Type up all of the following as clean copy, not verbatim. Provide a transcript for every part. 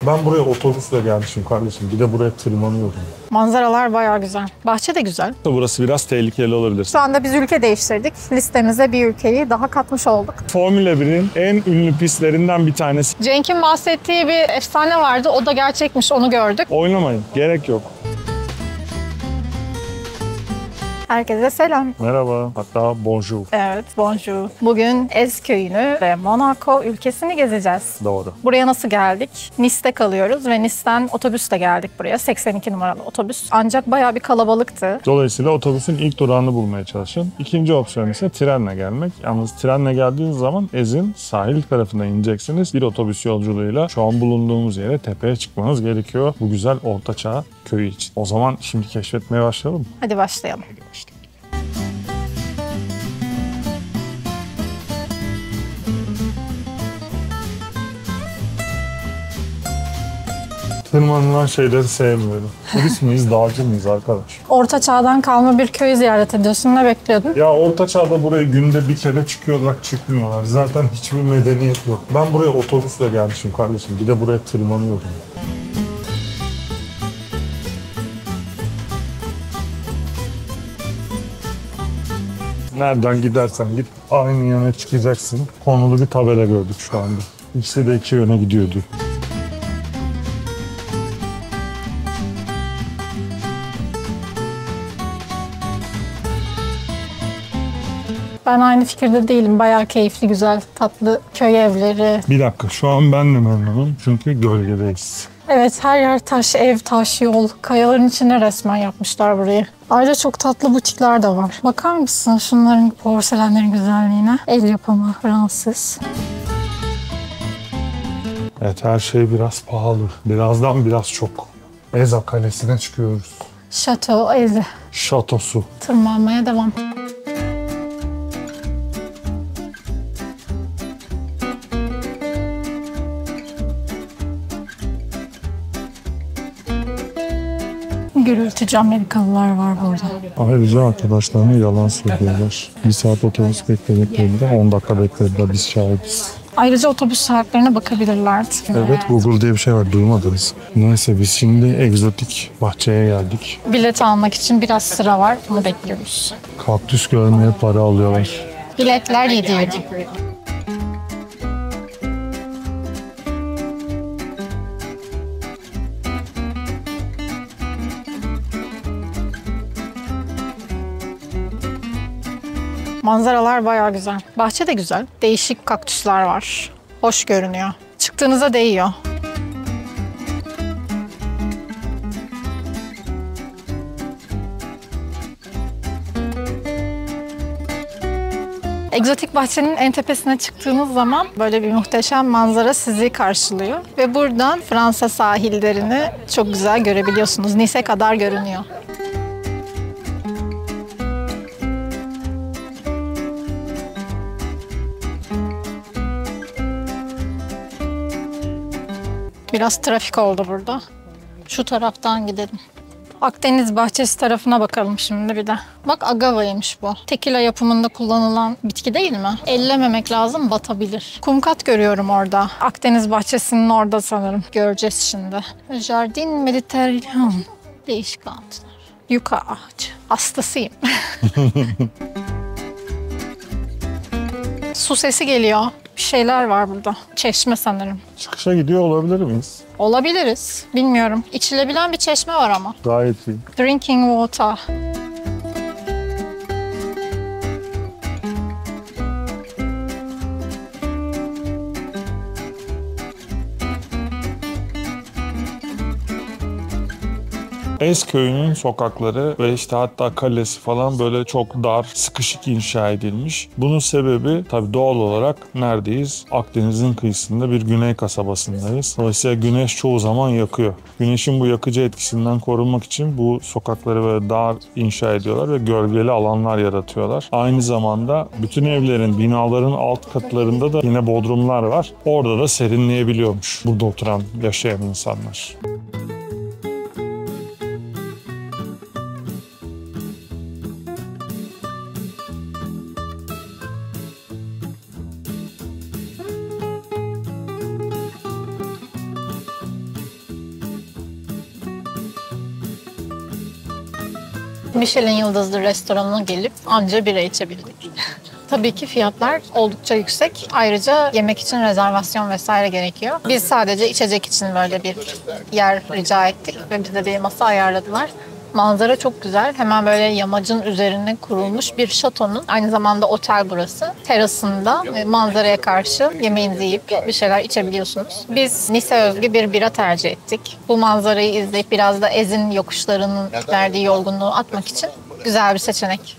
Ben buraya otobüsle gelmişim kardeşim. Bir de buraya tırmanıyorum. Manzaralar bayağı güzel. Bahçe de güzel. Burası biraz tehlikeli olabilir. Şu anda biz ülke değiştirdik. Listemize bir ülkeyi daha katmış olduk. Formula 1'in en ünlü pistlerinden bir tanesi. Cenk'in bahsettiği bir efsane vardı. O da gerçekmiş, onu gördük. Oynamayın. Gerek yok. Herkese selam. Merhaba. Hatta bonjour. Evet, bonjour. Bugün Ez köyünü ve Monaco ülkesini gezeceğiz. Doğru. Buraya nasıl geldik? Nice'te kalıyoruz ve Nice'ten otobüsle geldik buraya. 82 numaralı otobüs. Ancak bayağı bir kalabalıktı. Dolayısıyla otobüsün ilk durağını bulmaya çalışın. İkinci opsiyon ise trenle gelmek. Yalnız trenle geldiğiniz zaman Ez'in sahil tarafına ineceksiniz. Bir otobüs yolculuğuyla şu an bulunduğumuz yere tepeye çıkmanız gerekiyor. Bu güzel ortaçağ köyü için. O zaman şimdi keşfetmeye başlayalım mı? Hadi başlayalım. Tırmanılan şeyleri sevmiyorum. Turist miyiz, dağcı mıyız arkadaş? Orta çağdan kalma bir köyü ziyaret ediyorsun. Ne bekliyordun? Ya orta çağda buraya günde bir kere çıkıyorlar, çıkmıyorlar. Zaten hiçbir medeniyet yok. Ben buraya otobüsle gelmişim kardeşim. Bir de buraya tırmanıyorum. Nereden gidersen git aynı yöne çıkacaksın. Konulu bir tabela gördük şu anda. İkisi de iki yöne gidiyordu. Ben aynı fikirde değilim. Bayağı keyifli, güzel, tatlı köy evleri. Bir dakika, şu an ben de memnunum çünkü gölgedeyiz. Evet, her yer taş, ev, taş, yol. Kayaların içine resmen yapmışlar burayı. Ayrıca çok tatlı butikler de var. Bakar mısın şunların, porselenlerin güzelliğine? El yapımı, Fransız. Evet, her şey biraz pahalı. Birazdan biraz çok. Eza Kalesi'ne çıkıyoruz. Şato, Eze. Şatosu. Tırmanmaya devam. Gürültücü Amerikalılar var burada. Ayrıca arkadaşlarına yalan söylüyorlar. Bir saat otobüs beklediklerinde 10 dakika beklediler, biz şahidiz. Ayrıca otobüs saatlerine bakabilirlerdi. Evet, Google diye bir şey var, duymadınız. Neyse, biz şimdi egzotik bahçeye geldik. Bilet almak için biraz sıra var. Bunu bekliyoruz. Kaktüs görmeye para alıyorlar. Biletler 7 euro. Manzaralar bayağı güzel. Bahçe de güzel. Değişik kaktüsler var. Hoş görünüyor. Çıktığınıza değiyor. Egzotik bahçenin en tepesine çıktığınız zaman böyle bir muhteşem manzara sizi karşılıyor. Ve buradan Fransa sahillerini çok güzel görebiliyorsunuz. Nice'e kadar görünüyor. Biraz trafik oldu burada. Şu taraftan gidelim. Akdeniz bahçesi tarafına bakalım şimdi bir de. Bak, agavaymış bu. Tekila yapımında kullanılan bitki değil mi? Ellememek lazım, batabilir. Kumkat görüyorum orada. Akdeniz bahçesinin orada sanırım. Göreceğiz şimdi. Jardin Mediterranean. Değişik ağaçlar. Yuka ağacı. Hastasıyım. Su sesi geliyor. Bir şeyler var burada. Çeşme sanırım. Çıkışa gidiyor olabilir miyiz? Olabiliriz. Bilmiyorum. İçilebilen bir çeşme var ama. Gayet iyi. Drinking water. Ez köyünün sokakları ve işte hatta kalesi falan böyle çok dar, sıkışık inşa edilmiş. Bunun sebebi tabii doğal olarak neredeyiz? Akdeniz'in kıyısında bir güney kasabasındayız. Dolayısıyla güneş çoğu zaman yakıyor. Güneşin bu yakıcı etkisinden korunmak için bu sokakları böyle dar inşa ediyorlar ve gölgeli alanlar yaratıyorlar. Aynı zamanda bütün evlerin, binaların alt katlarında da yine bodrumlar var. Orada da serinleyebiliyormuş burada oturan, yaşayan insanlar. Michelin yıldızlı restoranına gelip anca bira içebildik. Tabii ki fiyatlar oldukça yüksek. Ayrıca yemek için rezervasyon vesaire gerekiyor. Biz sadece içecek için böyle bir yer rica ettik ve bize bir masa ayarladılar. Manzara çok güzel. Hemen böyle yamacın üzerine kurulmuş bir şatonun, aynı zamanda otel burası, terasında manzaraya karşı yemeğinizi yiyip bir şeyler içebiliyorsunuz. Biz Nice özgü bir bira tercih ettik. Bu manzarayı izleyip biraz da Ezin yokuşlarının verdiği yorgunluğu atmak için güzel bir seçenek.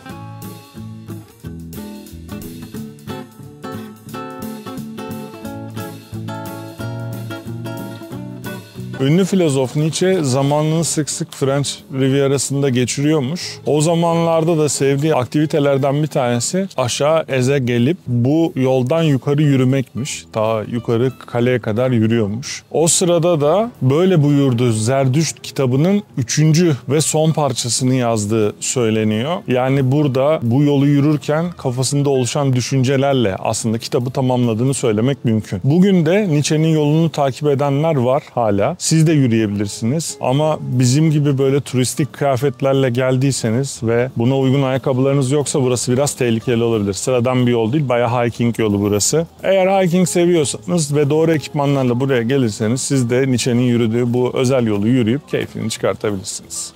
Ünlü filozof Nietzsche zamanını sık sık French Riviera'sında geçiriyormuş. O zamanlarda da sevdiği aktivitelerden bir tanesi aşağı Eze gelip bu yoldan yukarı yürümekmiş. Ta yukarı kaleye kadar yürüyormuş. O sırada da böyle buyurdu Zerdüşt kitabının 3. ve son parçasını yazdığı söyleniyor. Yani burada bu yolu yürürken kafasında oluşan düşüncelerle aslında kitabı tamamladığını söylemek mümkün. Bugün de Nietzsche'nin yolunu takip edenler var hala. Siz de yürüyebilirsiniz ama bizim gibi böyle turistik kıyafetlerle geldiyseniz ve buna uygun ayakkabılarınız yoksa burası biraz tehlikeli olabilir. Sıradan bir yol değil, bayağı hiking yolu burası. Eğer hiking seviyorsanız ve doğru ekipmanlarla buraya gelirseniz siz de Nietzsche'nin yürüdüğü bu özel yolu yürüyüp keyfini çıkartabilirsiniz.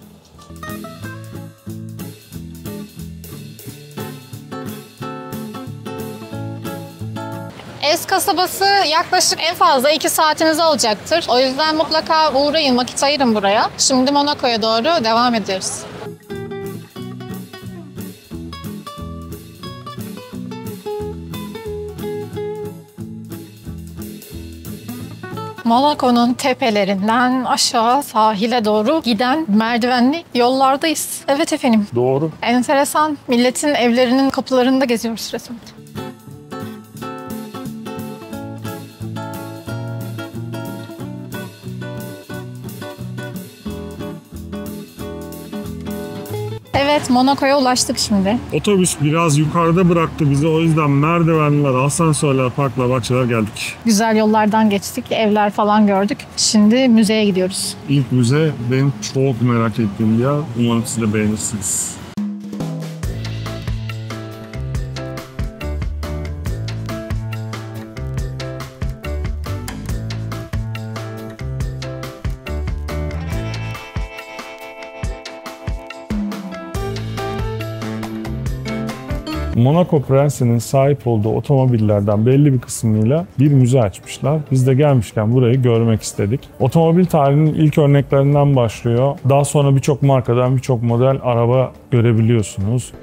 Ez kasabası yaklaşık en fazla 2 saatinizi alacaktır. O yüzden mutlaka uğrayın, vakit ayırın buraya. Şimdi Monaco'ya doğru devam ediyoruz. Monaco'nun tepelerinden aşağı sahile doğru giden merdivenli yollardayız. Evet efendim. Doğru. Enteresan. Milletin evlerinin kapılarında geziyoruz resmen. Evet, Monaco'ya ulaştık şimdi. Otobüs biraz yukarıda bıraktı bizi. O yüzden merdivenler, asansörler, parklar, bahçeler geldik. Güzel yollardan geçtik, evler falan gördük. Şimdi müzeye gidiyoruz. İlk müze benim çok merak ettiğim bir yer. Umarım siz de beğenirsiniz. Monaco Prensi'nin sahip olduğu otomobillerden belli bir kısmıyla bir müze açmışlar. Biz de gelmişken burayı görmek istedik. Otomobil tarihinin ilk örneklerinden başlıyor. Daha sonra birçok markadan birçok model araba görebiliyorsunuz.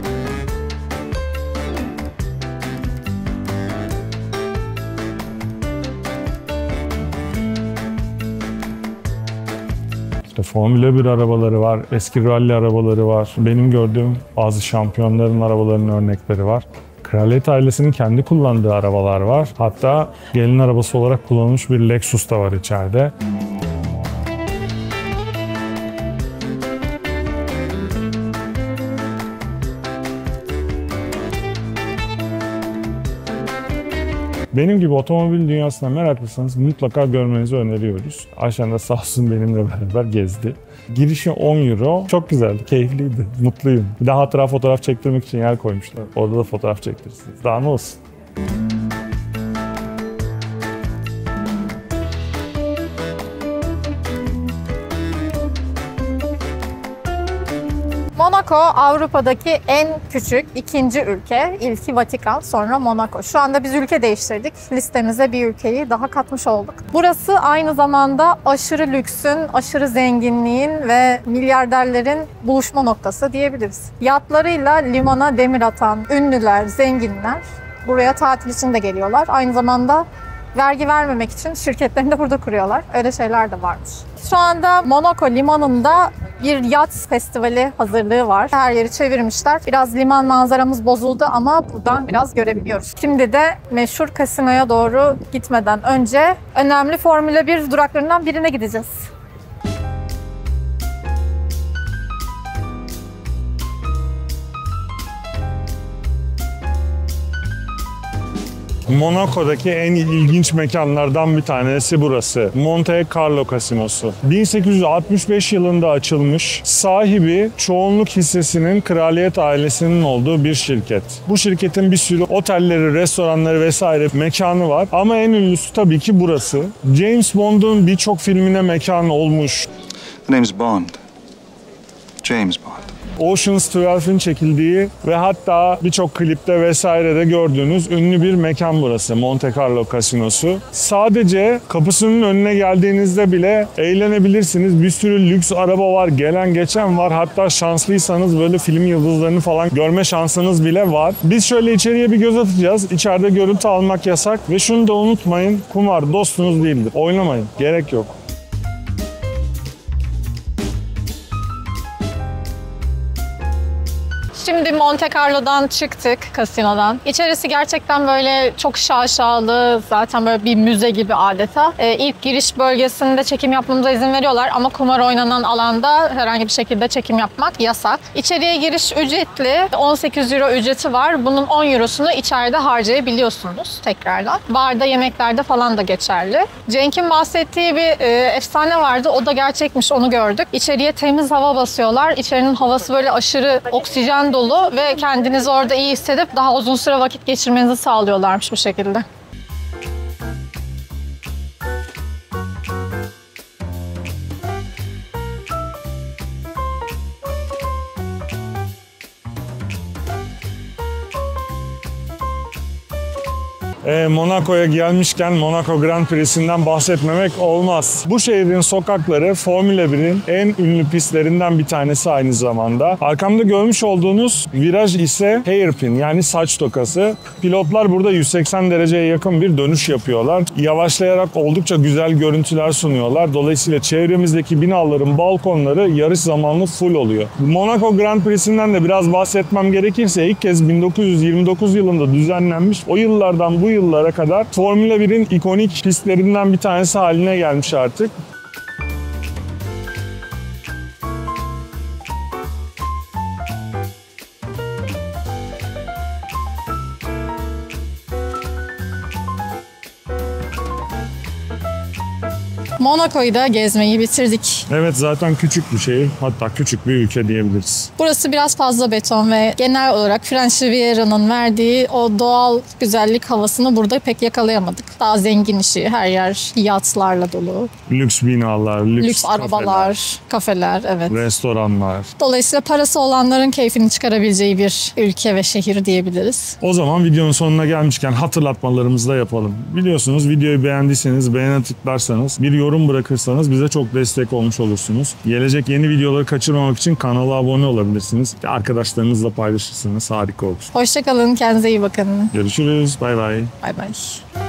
Formula 1 arabaları var, eski rally arabaları var. Benim gördüğüm bazı şampiyonların arabalarının örnekleri var. Kraliyet ailesinin kendi kullandığı arabalar var. Hatta gelin arabası olarak kullanılmış bir Lexus da var içeride. Benim gibi otomobil dünyasına meraklıysanız mutlaka görmenizi öneriyoruz. Ayşen de sağ olsun benimle beraber gezdi. Girişi 10 euro. Çok güzeldi, keyifliydi, mutluyum. Bir de hatıra fotoğraf çektirmek için yer koymuşlar. Orada da fotoğraf çektirirsiniz. Daha ne olsun? Monaco Avrupa'daki en küçük ikinci ülke. İlki Vatikan, sonra Monaco. Şu anda biz ülke değiştirdik. Listemize bir ülkeyi daha katmış olduk. Burası aynı zamanda aşırı lüksün, aşırı zenginliğin ve milyarderlerin buluşma noktası diyebiliriz. Yatlarıyla limana demir atan ünlüler, zenginler buraya tatil için de geliyorlar. Aynı zamanda vergi vermemek için şirketlerini de burada kuruyorlar. Öyle şeyler de varmış. Şu anda Monaco limanında bir yat festivali hazırlığı var. Her yeri çevirmişler. Biraz liman manzaramız bozuldu ama buradan biraz görebiliyoruz. Şimdi de meşhur kasinoya doğru gitmeden önce önemli Formula 1 duraklarından birine gideceğiz. Monaco'daki en ilginç mekanlardan bir tanesi burası. Monte Carlo Kasinosu. 1865 yılında açılmış, sahibi çoğunluk hissesinin kraliyet ailesinin olduğu bir şirket. Bu şirketin bir sürü otelleri, restoranları vesaire mekanı var ama en ünlüsü tabii ki burası. James Bond'un birçok filmine mekan olmuş. The name's Bond. James Bond. Ocean's 12'in çekildiği ve hatta birçok klipte vesairede gördüğünüz ünlü bir mekan burası, Monte Carlo Kasinosu. Sadece kapısının önüne geldiğinizde bile eğlenebilirsiniz. Bir sürü lüks araba var, gelen geçen var. Hatta şanslıysanız böyle film yıldızlarını falan görme şansınız bile var. Biz şöyle içeriye bir göz atacağız. İçeride görüntü almak yasak ve şunu da unutmayın, kumar dostunuz değildir. Oynamayın, gerek yok. Şimdi Monte Carlo'dan çıktık, kasinodan. İçerisi gerçekten böyle çok şaşalı, zaten böyle bir müze gibi adeta. İlk giriş bölgesinde çekim yapmamıza izin veriyorlar ama kumar oynanan alanda herhangi bir şekilde çekim yapmak yasak. İçeriye giriş ücretli, 18 euro ücreti var. Bunun 10 eurosunu içeride harcayabiliyorsunuz tekrardan. Barda, yemeklerde falan da geçerli. Cenk'in bahsettiği bir efsane vardı, o da gerçekmiş, onu gördük. İçeriye temiz hava basıyorlar. İçerinin havası böyle aşırı oksijen dolu ve kendinizi orada iyi hissedip daha uzun süre vakit geçirmenizi sağlıyorlarmış bu şekilde. Monaco'ya gelmişken Monaco Grand Prix'sinden bahsetmemek olmaz. Bu şehrin sokakları Formula 1'in en ünlü pistlerinden bir tanesi aynı zamanda. Arkamda görmüş olduğunuz viraj ise hairpin, yani saç tokası. Pilotlar burada 180 dereceye yakın bir dönüş yapıyorlar. Yavaşlayarak oldukça güzel görüntüler sunuyorlar. Dolayısıyla çevremizdeki binaların balkonları yarış zamanlı full oluyor. Monaco Grand Prix'sinden de biraz bahsetmem gerekirse ilk kez 1929 yılında düzenlenmiş. O yıllardan bu yıllara kadar Formula 1'in ikonik pistlerinden bir tanesi haline gelmiş artık. Monaco'yu da gezmeyi bitirdik. Evet, zaten küçük bir şehir, hatta küçük bir ülke diyebiliriz. Burası biraz fazla beton ve genel olarak French Riviera'nın verdiği o doğal güzellik havasını burada pek yakalayamadık. Daha zengin işi, her yer yatlarla dolu. Lüks binalar, Lüks arabalar, kafeler, evet. restoranlar. Dolayısıyla parası olanların keyfini çıkarabileceği bir ülke ve şehir diyebiliriz. O zaman videonun sonuna gelmişken hatırlatmalarımızı da yapalım. Biliyorsunuz, videoyu beğendiyseniz, beğene tıklarsanız, bir yorum bırakırsanız bize çok destek olmuş olursunuz. Gelecek yeni videoları kaçırmamak için kanala abone olabilirsiniz. Arkadaşlarınızla paylaşırsanız harika olur. Hoşça kalın, kendinize iyi bakın. Görüşürüz. Bay bay. Bay bay.